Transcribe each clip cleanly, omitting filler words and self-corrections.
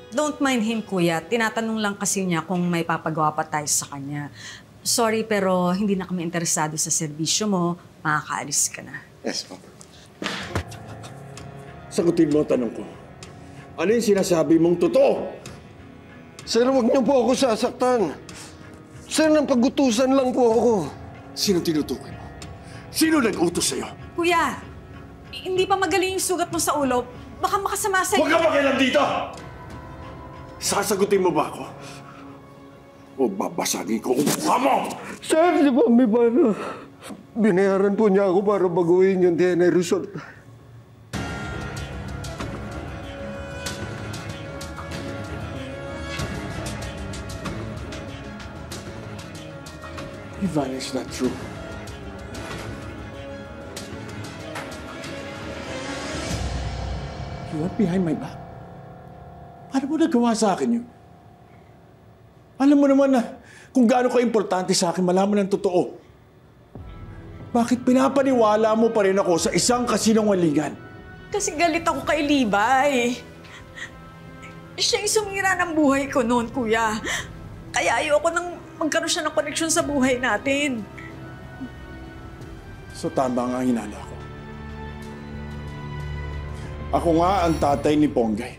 Don't mind him, kuya. Tinatanong lang kasi niya kung may papagawa pa tayo sa kanya. Sorry, pero hindi na kami interesado sa serbisyo mo. Makakaalis ka na. Yes, Papa. Sagutin mo ang tanong ko. Ano yung sinasabi mong totoo? Sir, huwag niyo po ako sasaktan. Sir, nang pagutusan lang po ako. Sino tinutukoy mo? Sino nag-utos sa'yo? Kuya, hindi pa magaling yung sugat mo sa ulo. Baka makasama sa'yo. Huwag ka makialam dito! Sasagutin mo ba ako? O babasagin ko ang mukha mo? Sir, si Mami Bana, binayaran po niya ako para baguhin yung DNA result. Ivana, it's not true. You went behind my back. Paano mo nagawa sa akin yun? Alam mo naman na kung gaano ka-importante sa akin malaman ng totoo. Bakit pinapaniwala mo pa rin ako sa isang kasinungalingan? Kasi galit ako kay Libay. Siya yung sumira ng buhay ko noon, kuya. Kaya ayoko nang magkaroon siya ng koneksyon sa buhay natin. So tama nga ang hinala ko. Ako nga ang tatay ni Ponggay.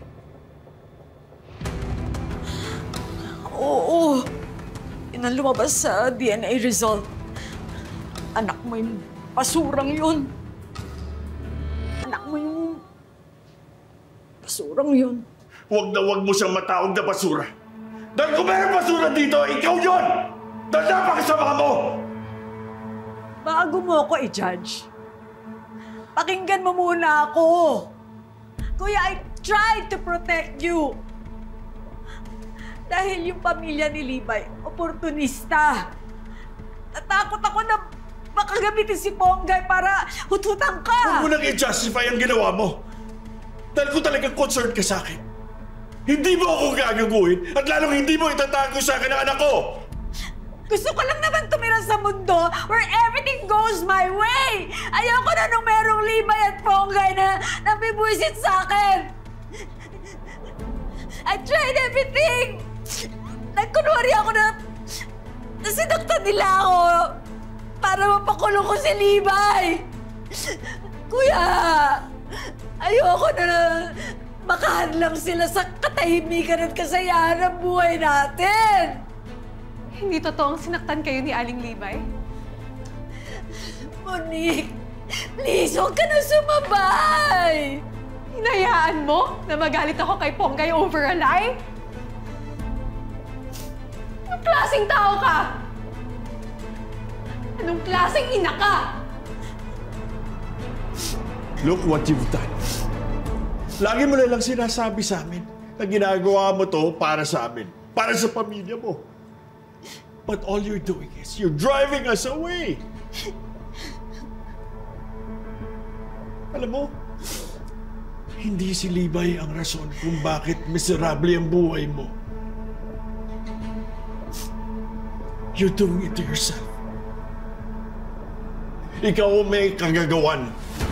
Oo. Yun ang lumabas sa DNA result. Anak mo yung pasurang yun. Anak mo yung pasurang yun. Huwag na huwag mo siyang matawag na basura. Dahil kung meron basura dito, ikaw yun! Dahil napakasama mo! Bago mo ako i-judge, pakinggan mo muna ako. Kuya, I tried to protect you. Dahil yung pamilya ni Libay, oportunista. Natakot ako na baka gamitin si Ponggay para hututan ka. Huwag mo nang i-justify ang ginawa mo. Dahil kung talagang concerned ka sa akin, hindi mo ako gagaguhin at lalong hindi mo itatago sa akin ang anak ko. Gusto ko lang naman tumira sa mundo where everything goes my way. Ayoko na nung merong Libay at Ponggay na nabibuisit sa akin. I tried everything. Nagkunwari ako na sinaktan nila ako para mapakulong ko si Libay. Kuya, ayoko na makahadlang sila sa katahimikan at kasayahan ng buhay natin. Hindi totoong sinaktan kayo ni Aling Libay? Monique, please, huwag ka na sumabay! Hinayaan mo na magalit ako kay Ponggay over a lie? Anong klaseng tao ka? Anong klaseng ina ka? Look what you've done. Lagi mo na lang sinasabi sa amin na ginagawa mo to para sa amin, para sa pamilya mo. But all you're doing is you're driving us away. Alam mo, hindi si Libay ang rason kung bakit miserable ang buhay mo. You're doing it to yourself. Ikaw may kagagawan.